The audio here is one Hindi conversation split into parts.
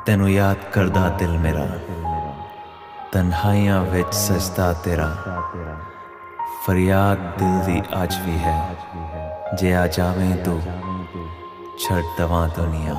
तेनू याद करदा दिल मेरा, तन्हाइयां विच सजदा तेरा। फरियाद दिल दी अज भी है, जे आ जावें तू छड़ दवां दुनिया।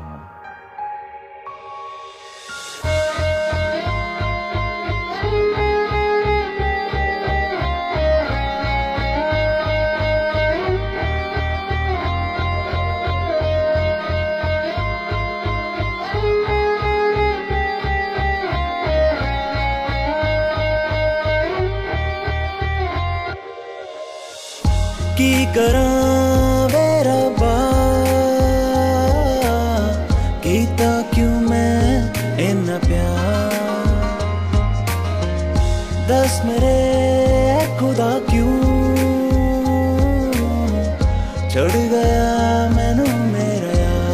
की करां वे रब्बा, कीता क्यों मैं इन्ना प्यार। दस मेरे खुदा क्यों छड़ गया मैनू मेरा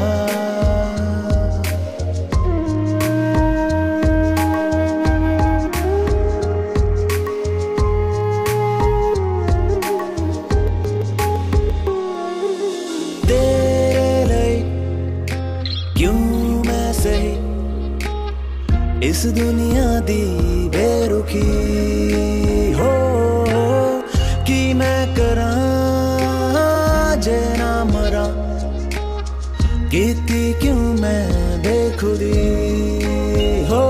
इस दुनिया दी बेरुखी हो कि मैं करां जे ना मरा। कीती क्यों मैं बेखुदी हो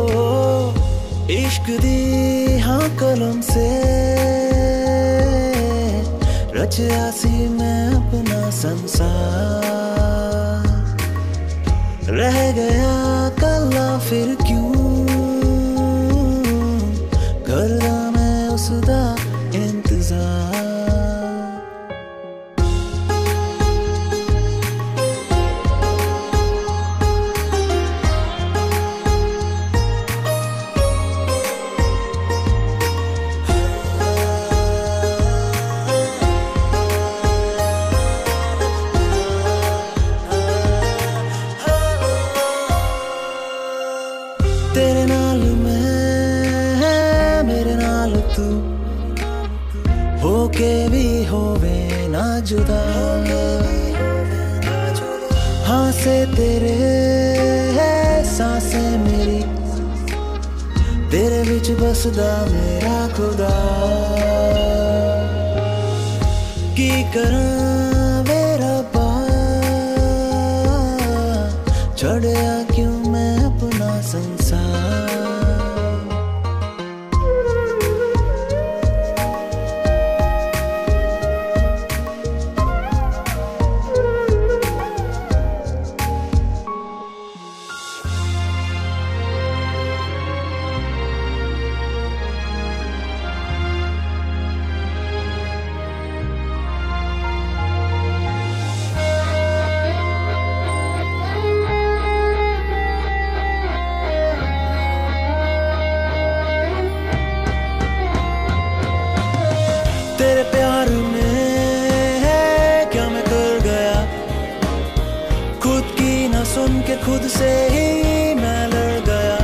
इश्क दी हाँ कलम से रचया सी मैं अपना संसार। रह गया कल्ला फिर क्यों करदा मैं उसदा इंतजार। तेरे नाल मैं मेरे नाल तू होके भी होवे ना जुदा। हाँ से तेरे है सांसें मेरी, तेरे विच बसदा मेरा खुदा। की करां वे रब्बा, छड़या क्यों मैं अपना संसार। तेरे प्यार में क्या मैं कर गया, खुद की ना सुन के खुद से ही मैं लड़ गया।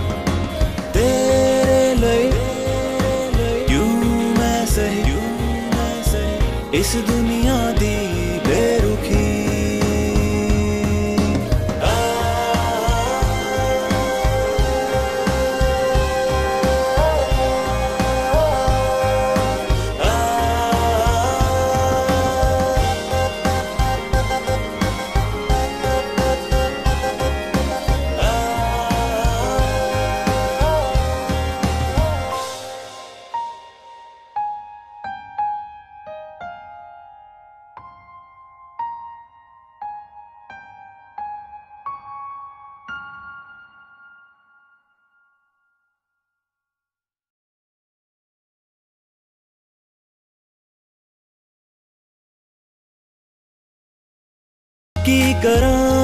तेरे लिए यूं मैं सही इस दुनिया दी बेरुखी। की करां